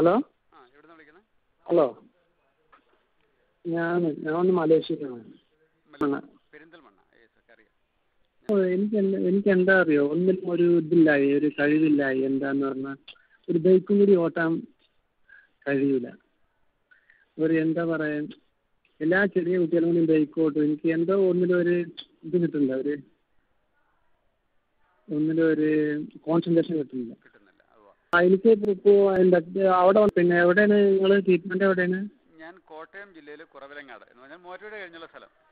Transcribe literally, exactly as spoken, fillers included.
Hello ആ എവിടുന്നാ വിളിക്കുന്നത്? ഹലോ ഞാൻ ഞാൻ ഒന്ന് മലേഷ്യയിലാണ്. പെരിന്തൽമണ്ണ. യെസ് ഒക്കെ അറിയാം. ഓ എനിക്ക് എന്താ എനിക്ക് എന്താ അറിയോ, ഒന്നിനും ഒരു ഇതില്ലായി, ഒരു കഴിവില്ലായി. എന്താന്ന് പറഞ്ഞാൽ ഒരു ബൈക്കും കൂടി ഓട്ടാൻ കഴിയൂല. ഒരു എന്താ പറയാ, എല്ലാ ചെറിയ കുട്ടികളും കൂടി ബൈക്ക് ഓട്ടും. എനിക്ക് എന്തോ ഒന്നിലും ഒരു ഇത് കിട്ടുന്നില്ല, ഒരു ഒന്നിലും ഒരു കോൺസെൻട്രേഷൻ കിട്ടുന്നില്ല. കിട്ടുന്നില്ല. ആ എനിക്ക് ഇപ്പോൾ എന്താ അവിടെ പിന്നെ എവിടെയാണ് നിങ്ങൾ ട്രീറ്റ്മെൻറ്റ് എവിടെയാണ്? ഞാൻ കോട്ടയം ജില്ലയിൽ കുറവിലങ്ങാട് എന്ന് പറഞ്ഞാൽ മൂവാറ്റുപുഴ കഴിഞ്ഞുള്ള സ്ഥലം.